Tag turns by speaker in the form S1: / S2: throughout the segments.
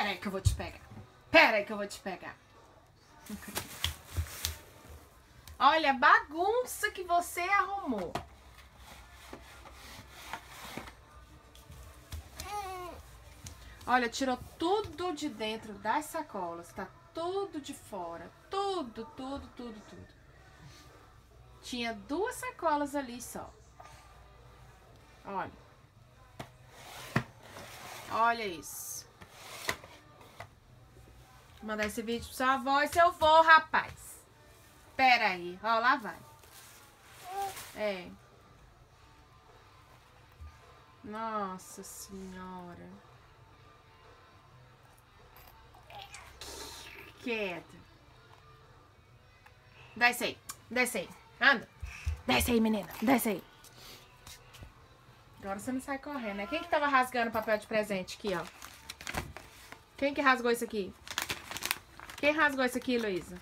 S1: Pera aí que eu vou te pegar. Pera aí que eu vou te pegar. Olha a bagunça que você arrumou. Olha, tirou tudo de dentro das sacolas. Tá tudo de fora. Tudo, tudo, tudo, tudo. Tinha 2 sacolas ali só. Olha. Olha isso. Vou mandar esse vídeo pra sua avó e seu avô, rapaz. Pera aí. Ó, lá vai. É. Nossa senhora. Quieto. Desce aí. Desce aí. Anda. Desce aí, menina. Desce aí. Agora você não sai correndo, né? Quem que tava rasgando papel de presente aqui, ó? Quem que rasgou isso aqui? Quem rasgou isso aqui, Luísa?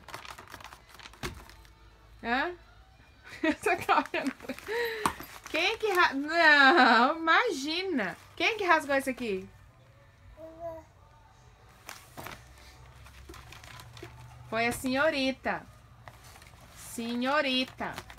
S1: Hã? Você tá correndo. Quem que rasgou? Não, imagina. Quem que rasgou isso aqui? Foi a senhorita. Senhorita.